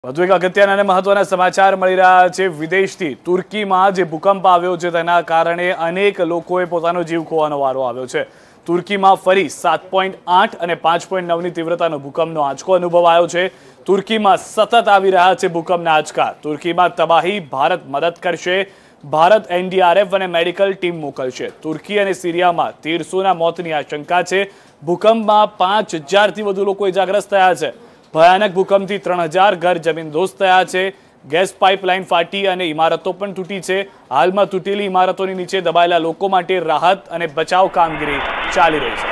વધુ એક અગત્યના અને મહત્વના સમાચાર મળી રહ્યા છે વિદેશથી। તુર્કીમાં જે ભૂકંપ આવ્યો છે તેના કારણે અનેક લોકોએ પોતાનો જીવ ખોવાનો વારો આવ્યો છે। તુર્કીમાં ફરી 7.8 અને 5.9ની તીવ્રતાનો ભૂકંપનો આંચકો અનુભવાયો છે। તુર્કીમાં સતત આવી રહ્યા છે ભૂકંપના આંચકા। તુર્કીમાં તબાહી, ભારત મદદ કરશે। ભારત એનડીઆરએફ અને મેડિકલ ટીમ મોકલશે। તુર્કી અને સિરિયામાં 1300ના મોતની આશંકા છે। ભૂકંપમાં 5000થી વધુ લોકો ઇજાગ્રસ્ત થયા છે। ભયાનક ભૂકંપથી 3000 ઘર જમીનદોસ્ત થયા છે। ગેસ પાઇપલાઇન ફાટી અને ઇમારતો પણ તૂટી છે। હાલમાં તૂટેલી ઇમારતોની નીચે દબાયેલા લોકો માટે રાહત અને બચાવ કામગીરી ચાલી રહી છે।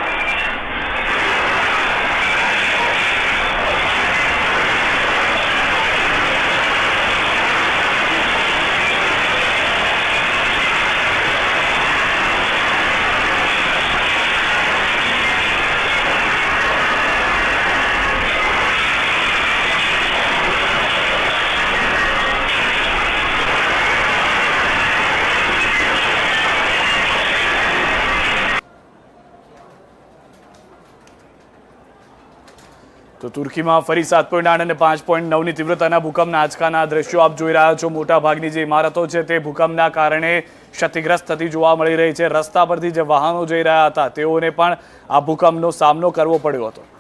तो तुर्की में फरी 7.8 અને 5.9ની तीव्रताना भूकंपના આંચકાના દ્રશ્યો આપ જોઈ રહ્યા છો। મોટા ભાગની જે ઇમારતો છે તે ભૂકંપના કારણે ક્ષતિગ્રસ્ત થતી જોવા મળી રહી છે। રસ્તા પરથી જે વાહનો જઈ રહ્યા હતા તેઓને પણ આ ભૂકંપનો સામનો કરવો પડ્યો હતો।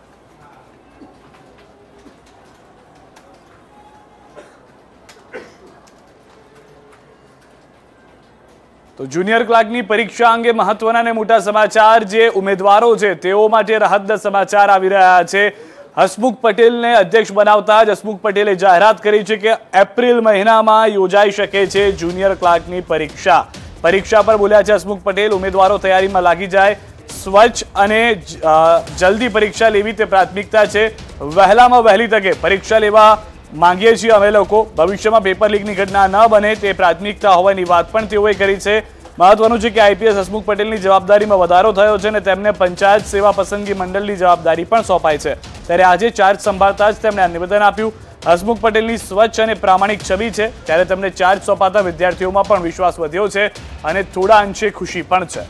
तो जूनियर क्लार्कनी परीक्षा अंगे महत्वना ने मोटा समाचार जे उम्मीदवारों છે તેઓ માટે રાહતના સમાચાર આવી રહ્યા છે। હસમુખ પટેલને અધ્યક્ષ બનાવતા જ હસમુખ પટેલે જાહેરાત કરી છે કે એપ્રિલ મહિનામાં યોજાઈ શકે છે જુનિયર ક્લાર્કની પરીક્ષા। પરીક્ષા પર બોલ્યા છે હસમુખ પટેલ, ઉમેદવારો તૈયારીમાં લાગી જાય, સ્વચ્છ અને જલ્દી પરીક્ષા લેવી તે પ્રાથમિકતા છે। વહેલામાં વહેલી તકે પરીક્ષા લેવા માંગીએ છીએ અમે લોકો। ભવિષ્યમાં પેપર લીકની ઘટના ન બને તે પ્રાથમિકતા હોવાની વાત પણ તેઓએ કરી છે। મહત્વનું છે કે આઈપીએસ હસમુખ પટેલની જવાબદારીમાં વધારો થયો છે અને તેમને પંચાયત સેવા પસંદગી મંડળની જવાબદારી પણ સોંપાઈ છે। ત્યારે આજે ચાર્જ સંભાળતા જ તેમણે આ નિવેદન આપ્યું। હસમુખ પટેલની સ્વચ્છ અને પ્રામાણિક છબી છે ત્યારે તેમને ચાર્જ સોંપાતા વિદ્યાર્થીઓમાં પણ વિશ્વાસ વધ્યો છે અને થોડા અંશે ખુશી પણ છે।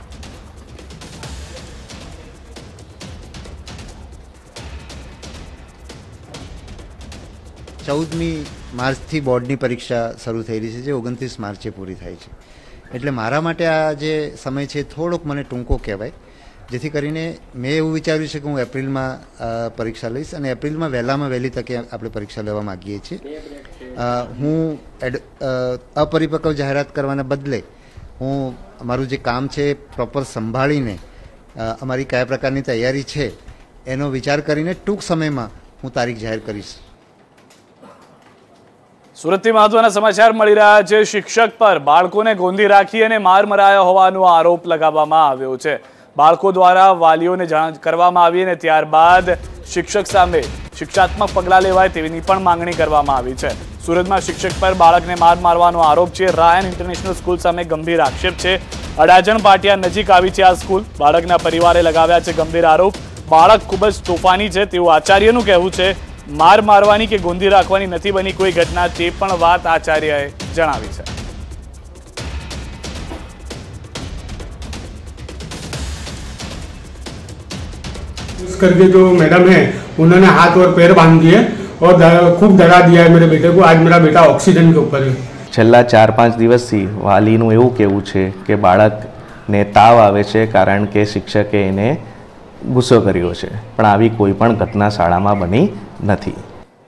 चौदमी मार्चथी बोर्डनी परीक्षा शुरू थई रही है जो 29 मार्चे पूरी थाय छे। एटले मारा माटे आ जे समय छे थोड़ोक मने टूंको कहेवाय, जेथी करीने मैं एवुं विचार्युं छे के हूँ एप्रिलमां परीक्षा लईश अने एप्रिलमां वहेलामां वहेली तके आपणे परीक्षा लेवा मागीए छीए। हूँ अपरिपक्व जाहेरात करवाना बदले हूँ अमारुं जे काम छे प्रोपर संभाळीने अमारी कया प्रकारनी तैयारी छे एनो विचार करीने टूंक समयमां हूँ तारीख जाहेर करीश। સુરતથી મહત્વના સમાચાર મળી રહ્યા છે। શિક્ષક પર બાળકોને ગોંધી રાખી અને માર મરાયો હોવાનો આરોપ લગાવવામાં આવ્યો છે। બાળકો દ્વારા વાલીઓને જાણ કરવામાં આવી અને ત્યારબાદ શિક્ષક સામે શિક્ષાત્મક પગલાં લેવાય તેની પણ માંગણી કરવામાં આવી છે। સુરતમાં શિક્ષક પર બાળકને માર મારવાનો આરોપ છે। રાયન ઇન્ટરનેશનલ સ્કૂલ સામે ગંભીર આક્ષેપ છે। અડાજણ પાટિયા નજીક આવી છે આ સ્કૂલ। બાળકના પરિવારે લગાવ્યા છે ગંભીર આરોપ। બાળક ખૂબ જ તોફાની છે તેવું આચાર્યનું કહેવું છે। मार मारवानी के गोंधी राखवानी नथी बनी कोई घटना ते पण वात आचार्यए जणावी छे। करके जो मैडम है उन्होंने हाथ और पैर बांध दिए और खूब डरा दिया है मेरे बेटे को। आज मेरा बेटा ऑक्सीजन के ऊपर है। छेल्ला 4-5 दिवसथी वालीनुं एवुं कहेवुं छे के बाळकने ताव आवे छे कारण के शिक्षके एने गुस्सो कर्यो छे, पण आवी कोई पण घटना शाळामां बनी નથી।